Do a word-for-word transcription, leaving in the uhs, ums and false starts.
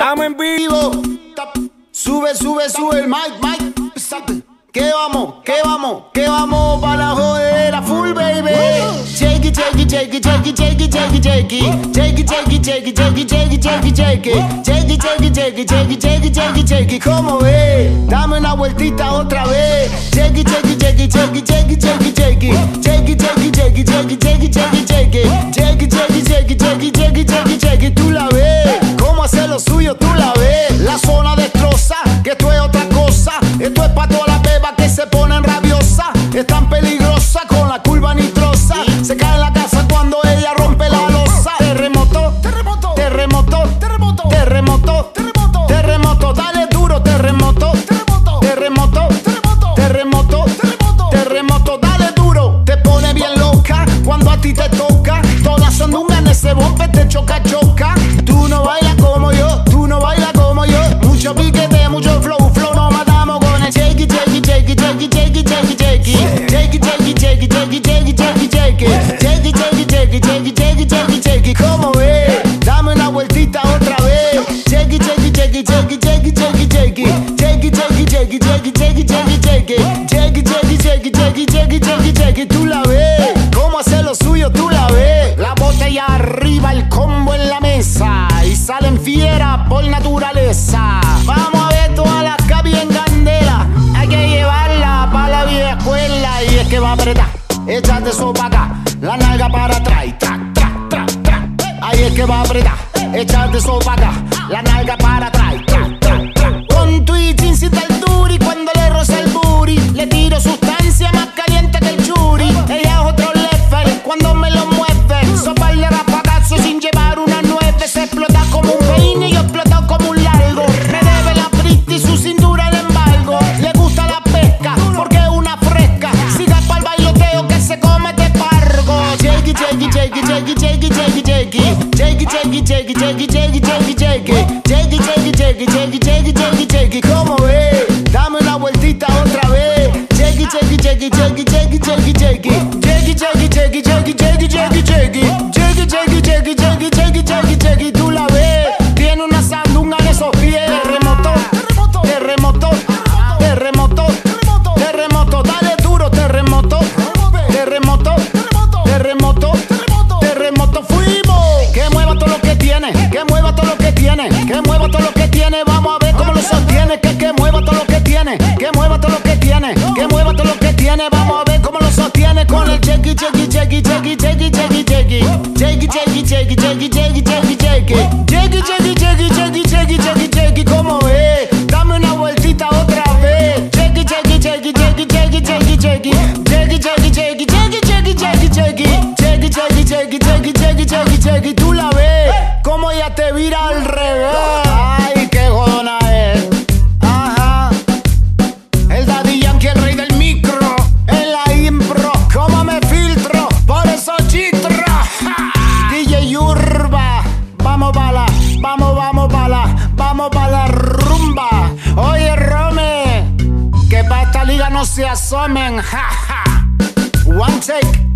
Estamos en vivo. Sube, sube, sube el mic, mic. Que vamos, que vamos, que vamos para la jodera full, baby. Shake it, shake it, shake it, shake it, shake it, shake it, shake it. Shake it, shake it, shake it, shake it, shake it, shake it, shake it. Shake it, shake it, shake it, shake it, shake it, shake it, shake it. ¿Cómo ves? Dame una vueltita otra vez. Shake it, shake it, shake it, shake it, shake it, shake it, shake it. Shake it, shake it, shake it, shake it, shake it, shake it, shake it. Shake it, shake it, shake it, shake it, shake it, shake it, shake it. Tú la ves. ¿Cómo hacer lo suyo? Tú la ves. La zona destroza, que esto es otra cosa. Esto es pa' todas las bebas que se ponen rabiosas. Es tan peligrosa con la curva nitrosa. Se cae en la casa cuando ella rompe la losa. Terremoto, terremoto, terremoto, terremoto, terremoto, terremoto, terremoto, dale duro, terremoto, terremoto, terremoto, terremoto, terremoto, terremoto, terremoto, dale duro. Te pone bien loca cuando a ti te toca. Todas son dungas en ese bombe, te choca, choca. Tú no bailas como yo, tú no bailas como yo. Mucho piquete, mucho flow, flow, no matamos con el shake it, shake it, shake it, shake it, shake it, shake it, shake it. Shake it, shake it, shake it, shake it, shake it, shake it, shake it. Shake it, shake it, shake it, shake it, shake it, shake it, shake it. ¿Cómo ves? Dame una vueltita otra vez. Shake it, shake it, shake it, shake it, shake it, shake it, shake it. Shake it, shake it, shake it, shake it, shake it, shake it, shake it. Shake it, shake it, shake it, shake it, shake it, shake it, shake it. Tú la ves. ¿Cómo hacer lo suyo? Tú la ves. La botella arriba, el combo en la mesa. Y salen fieras por naturaleza. Vamos a ver todas las capi en candela. Hay que llevarla para la vieja escuela. Y es que va a apretar, échate eso pa' acá. La nalga para atrás, tra, tra, tra, tra. Ahí es que va a apretar, échate eso pa' acá. La nalga para atrás, tra, tra, tra. Con tu y incita el duri. Cuando le roza el booty, le tiro sustancia más caliente que el churi. Ella es otro level cuando me lo mueve. Sopar de rapagazo sin llevar una nueve. Se explota como un peine y yo exploto como un largo. Me debe la prista y su cintura el embargo. Le gusta la pesca porque es una fresca. Siga pa'l bailoteo que se come este pargo. Shake it, shake it, shake it, shake it, shake it, shake it, shake it. Shake it, shake it, shake it, shake it, shake it, shake it, shake it. Shake it, shake it, shake it, shake it, shake it, shake it, shake it. ¿Cómo ves? Dame una vueltita otra vez. Shake it, shake it, shake it, shake it, shake it, shake it, shake it. Shake it, shake it, shake it, shake it, shake it, shake it, shake it. Shake it, shake it, shake it, shake it, shake it, shake it, shake it. Tú la ves. Tiene una sandunga en esos pies. Terremoto, terremoto, terremoto, terremoto. Dale duro, terremoto, terremoto, terremoto, terremoto. Fuimos. Que mueva todo lo que tiene, que mueva todo lo que tiene, que mueva todo lo que tiene. Vamos a ver cómo lo sostiene. Que que mueva todo lo que tiene, que mueva todo lo que tiene, que mueva todo lo que tiene. Vamos a ver cómo lo sostiene con el shake it, shake it, shake it, shake it, shake it, shake it, shake it. Shake it, shake it, shake it, shake it, shake it, shake it, shake it. Shake it, shake it, shake it, shake it, shake it, shake it, shake it. ¿Cómo ves? Dame una vueltita otra vez. Shake it, shake it, shake it, shake it, shake it, shake it, shake it. Shake it, shake it, shake it, shake it, shake it, shake it, shake it. Shake it, shake it, shake it, shake it, shake it, shake it, shake it. Tú la ves. Como ella te vira al revés. Ay, qué jodona es. Ajá. El Daddy Yankee, el rey del micro. En la impro. Cómo me filtro. Por eso chitra. D J Urba. Vamos bala. Vamos, vamos bala. Vamos pa' la rumba. Oye, Rome. Que pa' esta liga no se asomen. Ja, ja. One take.